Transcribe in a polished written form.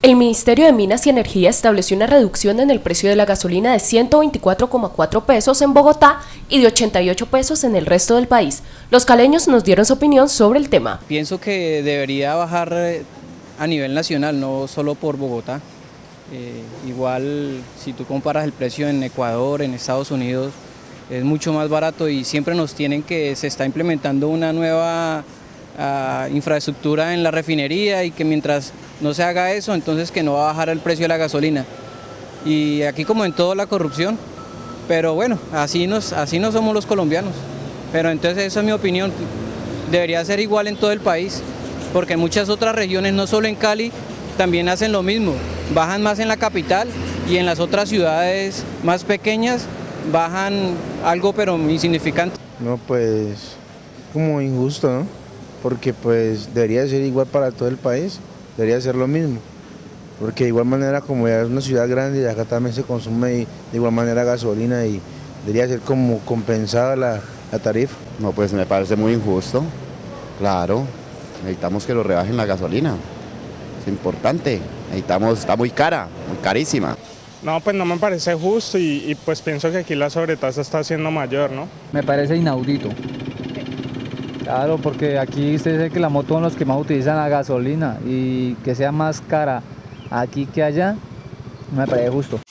El Ministerio de Minas y Energía estableció una reducción en el precio de la gasolina de 124,4 pesos en Bogotá y de 88 pesos en el resto del país. Los caleños nos dieron su opinión sobre el tema. Pienso que debería bajar a nivel nacional, no solo por Bogotá. Igual si tú comparas el precio en Ecuador, en Estados Unidos, es mucho más barato y siempre nos tienen que se está implementando una nueva infraestructura en la refinería y que mientras no se haga eso, entonces que no va a bajar el precio de la gasolina. Y aquí como en todo la corrupción, pero bueno, así no somos los colombianos. Pero entonces esa es mi opinión, debería ser igual en todo el país, porque en muchas otras regiones, no solo en Cali, también hacen lo mismo, bajan más en la capital y en las otras ciudades más pequeñas bajan algo pero insignificante. No, pues como injusto, ¿no? Porque pues debería ser igual para todo el país, debería ser lo mismo. Porque de igual manera, como ya es una ciudad grande y acá también se consume de igual manera gasolina y debería ser como compensada la tarifa. No, pues me parece muy injusto, claro, necesitamos que lo rebajen la gasolina, es importante, necesitamos, está muy cara, muy carísima. No, pues no me parece justo y pues pienso que aquí la sobretasa está siendo mayor, ¿no? Me parece inaudito. Claro, porque aquí usted dice que la moto son los que más utilizan la gasolina y que sea más cara aquí que allá, no me parece justo.